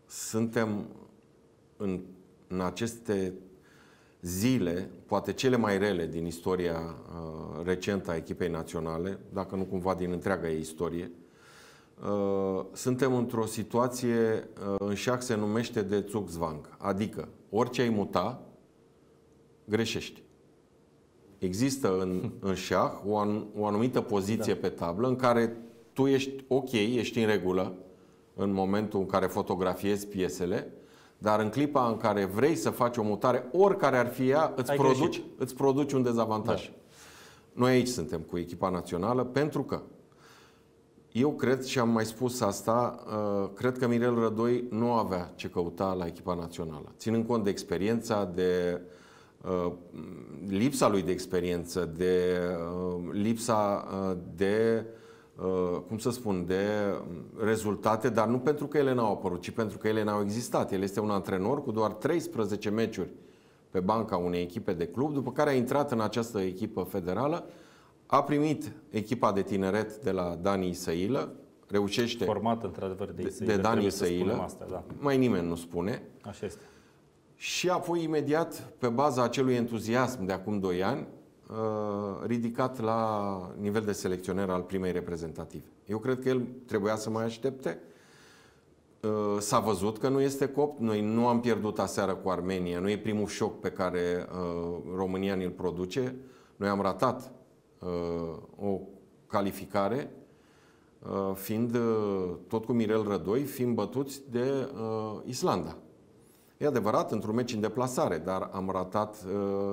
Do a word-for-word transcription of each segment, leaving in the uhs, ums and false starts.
suntem în, în aceste zile, poate cele mai rele din istoria uh, recentă a echipei naționale, dacă nu cumva din întreaga ei istorie. Uh, suntem într-o situație, uh, în șah se numește de Zugzwang, adică orice ai muta, greșești. Există în, în șah o, an, o anumită poziție da. pe tablă în care tu ești ok, ești în regulă în momentul în care fotografiezi piesele, dar în clipa în care vrei să faci o mutare, oricare ar fi ea, îți, produci, îți produci un dezavantaj. Da. Noi aici suntem cu echipa națională pentru că eu cred, și am mai spus asta, cred că Mirel Rădoi nu avea ce căuta la echipa națională. Ținând cont de experiența, de lipsa lui de experiență, de lipsa de, cum să spun, de rezultate, dar nu pentru că ele n-au apărut, ci pentru că ele n-au existat. El este un antrenor cu doar treisprezece meciuri pe banca unei echipe de club, după care a intrat în această echipă federală, a primit echipa de tineret de la Dani Isăilă, reușește, format într-adevăr de Isăilă, de Dani Isăilă, da. Mai nimeni nu spune. Așa este. Și apoi imediat, pe baza acelui entuziasm de acum doi ani, ridicat la nivel de selecționer al primei reprezentative. Eu cred că el trebuia să mai aștepte. S-a văzut că nu este copt. Noi nu am pierdut aseară cu Armenia. Nu e primul șoc pe care România ne-l produce. Noi am ratat o calificare, fiind tot cu Mirel Rădoi, fiind bătuți de Islanda. E adevărat, într-un meci în deplasare, dar am ratat,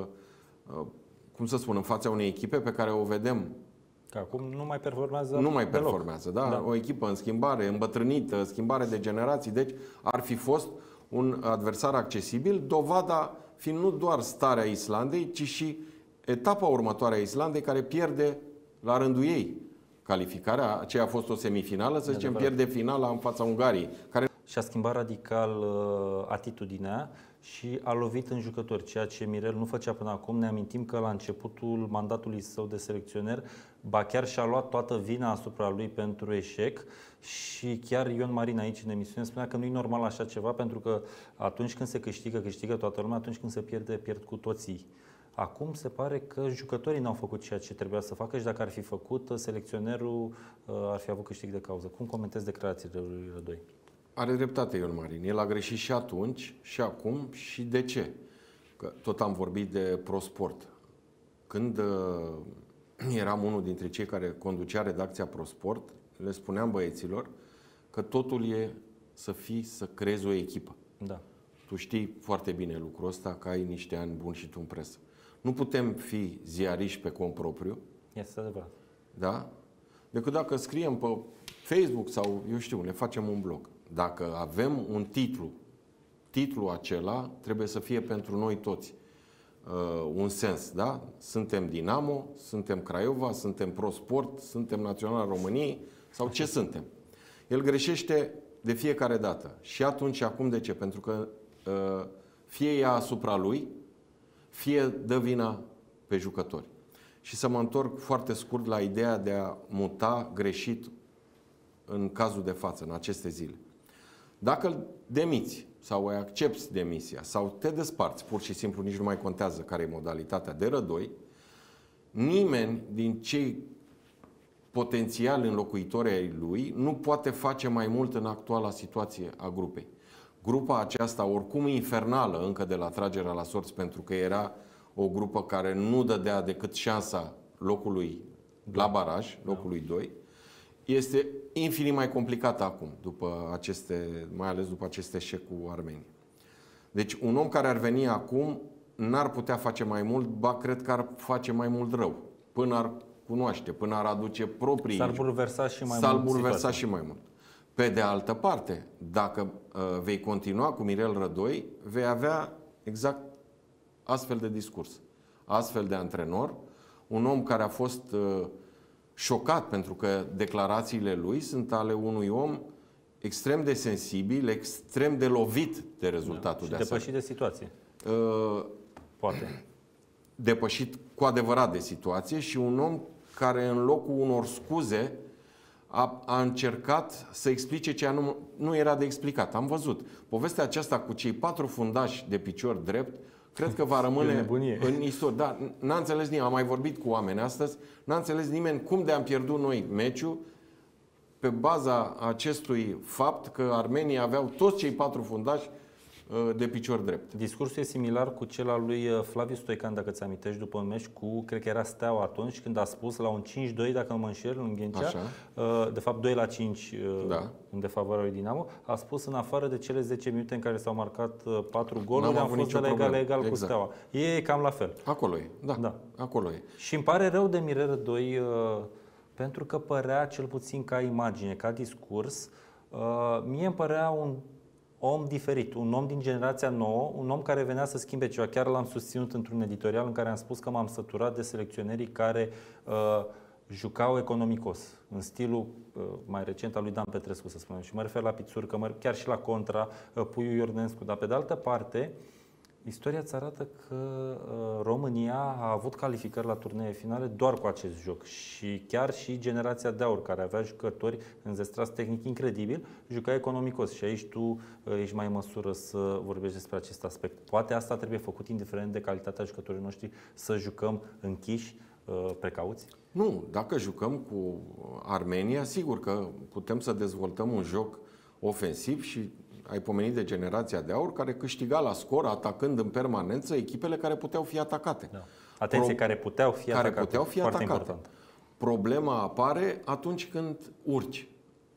cum să spun, în fața unei echipe pe care o vedem. Că acum nu mai performează Nu mai performează, da? da? O echipă în schimbare, îmbătrânită, schimbare de generații, deci ar fi fost un adversar accesibil, dovada fiind nu doar starea Islandei, ci și etapa următoare a Islandei, care pierde la rândul ei calificarea. Aceea a fost o semifinală, să zicem, pierde finala în fața Ungariei, care și a schimbat radical uh, atitudinea și a lovit în jucători, ceea ce Mirel nu făcea până acum. Ne amintim că la începutul mandatului său de selecționer, ba chiar și-a luat toată vina asupra lui pentru eșec și chiar Ion Marin aici în emisiune spunea că nu e normal așa ceva, pentru că atunci când se câștigă, câștigă toată lumea, atunci când se pierde, pierd cu toții. Acum se pare că jucătorii n-au făcut ceea ce trebuia să facă și dacă ar fi făcut, selecționerul uh, ar fi avut câștig de cauză. Cum comentezi declarațiile lui Rădoi? Are dreptate Ion Marin. El a greșit și atunci, și acum, și de ce? Că tot am vorbit de ProSport. Când uh, eram unul dintre cei care conducea redacția ProSport, le spuneam băieților că totul e să fii, să creezi o echipă. Da. Tu știi foarte bine lucrul ăsta, că ai niște ani buni și tu în presă. Nu putem fi ziariști pe cont propriu. Este adevărat. Da? Decât dacă scriem pe Facebook sau, eu știu, ne facem un blog. Dacă avem un titlu, titlul acela trebuie să fie pentru noi toți uh, un sens, da? Suntem Dinamo, suntem Craiova, suntem ProSport, suntem Național României sau ce suntem? El greșește de fiecare dată. Și atunci și acum de ce? Pentru că uh, fie ea asupra lui, fie dă vina pe jucători. Și să mă întorc foarte scurt la ideea de a muta greșit în cazul de față, în aceste zile. Dacă îl demiți sau îi accepți demisia sau te desparți, pur și simplu nici nu mai contează care e modalitatea de Rădoi, nimeni din cei potențiali înlocuitori ai lui nu poate face mai mult în actuala situație a grupei. Grupa aceasta, oricum infernală încă de la tragerea la sorți, pentru că era o grupă care nu dădea decât șansa locului la baraj, locului doi, este infinit mai complicată acum, după aceste, mai ales după acest eșec cu Armenia. Deci un om care ar veni acum n-ar putea face mai mult, ba cred că ar face mai mult rău, până ar cunoaște, până ar aduce proprii... S-ar bulversa și mai S-ar mult. bulversa și mai mult. Pe de altă parte, dacă uh, vei continua cu Mirel Rădoi, vei avea exact astfel de discurs, astfel de antrenor, un om care a fost uh, șocat pentru că declarațiile lui sunt ale unui om extrem de sensibil, extrem de lovit de rezultatul da, de și depășit de situație. Uh, Poate. Depășit cu adevărat de situație și un om care în locul unor scuze a, a încercat să explice ce nu, nu era de explicat. Am văzut. Povestea aceasta cu cei patru fundași de picior drept, cred că va rămâne în istorie. Da, n-a înțeles nimeni. Am mai vorbit cu oameni astăzi. N-a înțeles nimeni cum de am pierdut noi meciul pe baza acestui fapt că armenii aveau toți cei patru fundași de picior drept. Discursul e similar cu cel al lui Flaviu Stoican, dacă ți amintești, după un meci cu, cred că era Steaua atunci, când a spus la un cinci doi, dacă nu mă înșel, în Ghencea, așa. De fapt doi la cinci da. În defavoarea lui Dinamo, a spus în afară de cele zece minute în care s-au marcat patru goluri, am fost de la egal, egal exact. Cu Steaua. E cam la fel. Acolo e, da, da. Acolo e. Și îmi pare rău de Mirel Rădoi, pentru că părea, cel puțin ca imagine, ca discurs, mie îmi părea un om diferit, un om din generația nouă, un om care venea să schimbe ceva. Chiar l-am susținut într-un editorial în care am spus că m-am săturat de selecționerii care uh, jucau economicos, în stilul uh, mai recent al lui Dan Petrescu, să spunem. Și mă refer la Pițurcă, mă, chiar și la Contra, uh, Puiu Iornescu. Dar pe de altă parte, istoria îți arată că uh, România a avut calificări la turnee finale doar cu acest joc. Și chiar și generația de aur, care avea jucători înzestrați tehnic incredibil, juca economicos. Și aici tu uh, ești mai în măsură să vorbești despre acest aspect. Poate asta trebuie făcut indiferent de calitatea jucătorilor noștri, să jucăm închiși, uh, precauți? Nu, dacă jucăm cu Armenia, sigur că putem să dezvoltăm un joc ofensiv și ai pomenit de generația de aur care câștiga la scor atacând în permanență echipele care puteau fi atacate. Da. Atenție, Pro... care puteau fi care atacate. Puteau fi Foarte atacate. Important. Problema apare atunci când urci.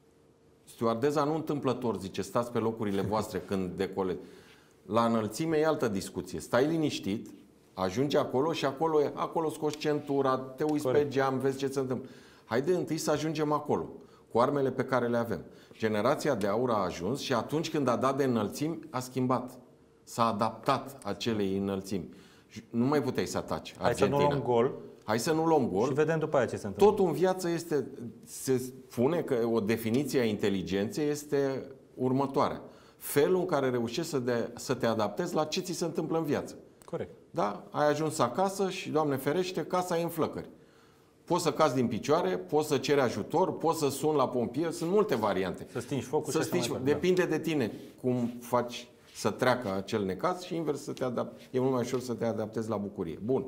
Stewardeza nu întâmplător zice, stați pe locurile voastre când decolezi. La înălțime e altă discuție. Stai liniștit, ajungi acolo și acolo, acolo scoți centura, te uiți Corect. Pe geam, vezi ce se întâmplă. Haide întâi să ajungem acolo, cu armele pe care le avem. Generația de aur a ajuns și atunci când a dat de înălțimi, a schimbat. S-a adaptat acelei înălțimi. Nu mai puteai să ataci Argentina. Hai să nu luăm gol. Hai să nu luăm gol. Și vedem după aia ce se întâmplă. Totul în viață este, se spune că o definiție a inteligenței este următoarea. Felul în care reușești să, de, să te adaptezi la ce ți se întâmplă în viață. Corect. Da? Ai ajuns acasă și, Doamne ferește, casa e în flăcări. Poți să cazi din picioare, poți să ceri ajutor, poți să suni la pompier, sunt multe variante. Să stingi focul. Să stingi, depinde de tine cum faci să treacă acel necaz și invers să te adaptezi. E mult mai ușor să te adaptezi la bucurie. Bun.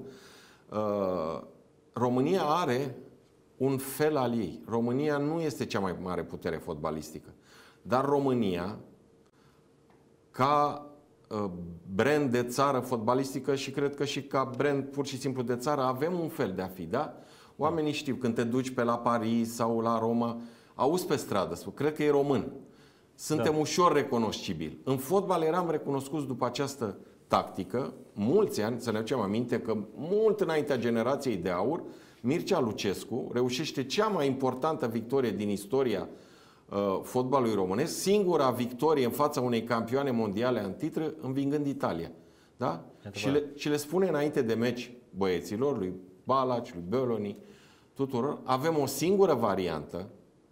Uh, România are un fel al ei. România nu este cea mai mare putere fotbalistică. Dar România, ca uh, brand de țară fotbalistică și cred că și ca brand pur și simplu de țară, avem un fel de a fi, da? Oamenii știu, când te duci pe la Paris sau la Roma, auzi pe stradă, spun, cred că e român. Suntem da. Ușor recunoscibili. În fotbal eram recunoscuți după această tactică, mulți ani, să ne aducem aminte că mult înaintea generației de aur, Mircea Lucescu reușește cea mai importantă victorie din istoria uh, fotbalului românesc, singura victorie în fața unei campioane mondiale în titră, învingând Italia. Da? Și le, și le spune înainte de meci băieților, lui Balaci, lui Beloni, tuturor, avem o singură variantă,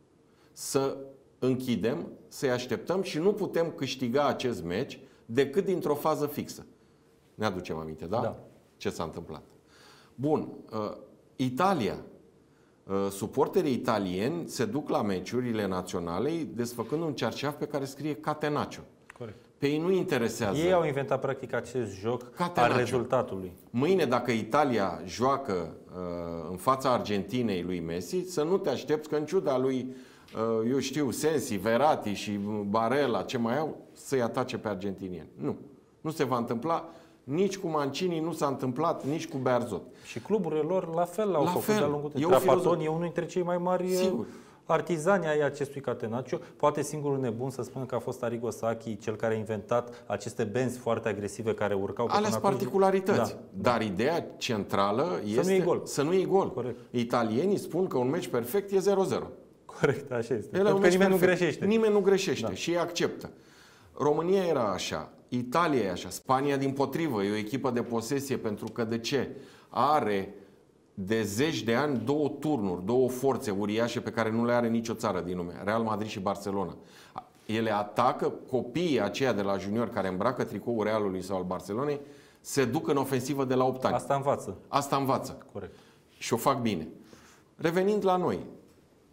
să închidem, să-i așteptăm și nu putem câștiga acest meci decât dintr-o fază fixă. Ne aducem aminte, da? Da. Ce s-a întâmplat. Bun. Uh, Italia. Uh, suporterii italieni se duc la meciurile naționale desfăcând un cerceaf pe care scrie Catenaccio. Corect. Pe ei nu interesează. Ei au inventat practic acest joc Catenaccio. Al rezultatului. Mâine, dacă Italia joacă uh, în fața Argentinei lui Messi, să nu te aștepți că în ciuda lui, uh, eu știu, Sensi, Verratti și Barella, ce mai au, să-i atace pe argentinieni. Nu. Nu se va întâmpla. Nici cu Mancini nu s-a întâmplat, nici cu Bearzot. Și cluburile lor la fel l-au la făcut fel. De-a lungul timpului. Trapattoni e unul dintre cei mai mari Sigur. artizani ai acestui Catenaccio. Poate singurul nebun să spună că a fost Arrigo Sacchi, cel care a inventat aceste benzi foarte agresive care urcau pe ales particularități. Da. Dar ideea centrală este să nu iei gol. Să nu iei gol. Corect. Italienii spun că un meci perfect e zero zero. Corect, așa este. Pentru că nimeni perfect. nu greșește. Nimeni nu greșește Da. și ei acceptă. România era așa, Italia e așa, Spania dimpotrivă, e o echipă de posesie pentru că de ce? Are de zeci de ani două turnuri, două forțe uriașe pe care nu le are nicio țară din lume, Real Madrid și Barcelona. Ele atacă copiii aceia de la junior care îmbracă tricoul Realului sau al Barcelonei, se duc în ofensivă de la opt ani. Asta învață. Asta învață. Corect. Și o fac bine. Revenind la noi,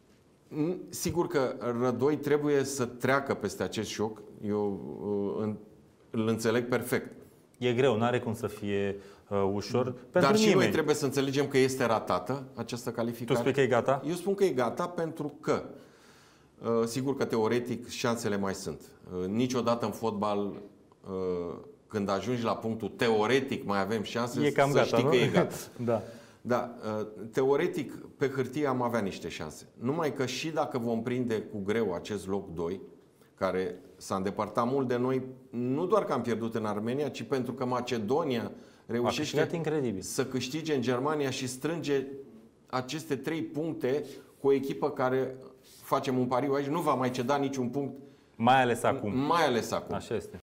Sigur că Rădoi trebuie să treacă peste acest șoc. Eu îl înțeleg perfect. E greu, n-are cum să fie uh, ușor. Pentru Dar și nimeni. noi trebuie să înțelegem că este ratată această calificare. Tu spui că e gata? Eu spun că e gata pentru că, uh, sigur că teoretic șansele mai sunt. Uh, niciodată în fotbal, uh, când ajungi la punctul teoretic mai avem șanse, e cam să gata, știi nu? că e gata. Da. Da, teoretic, pe hârtie am avea niște șanse. Numai că și dacă vom prinde cu greu acest loc doi, care s-a îndepărtat mult de noi, nu doar că am pierdut în Armenia, ci pentru că Macedonia reușește incredibil. să câștige în Germania și strânge aceste trei puncte cu o echipă care, facem un pariu aici, nu va mai ceda niciun punct. Mai ales acum. Mai ales acum. Așa este.